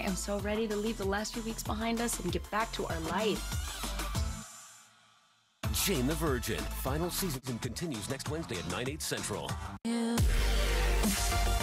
am so ready to leave the last few weeks behind us and get back to our life. Jane the Virgin. Final season continues next Wednesday at 9/8 Central.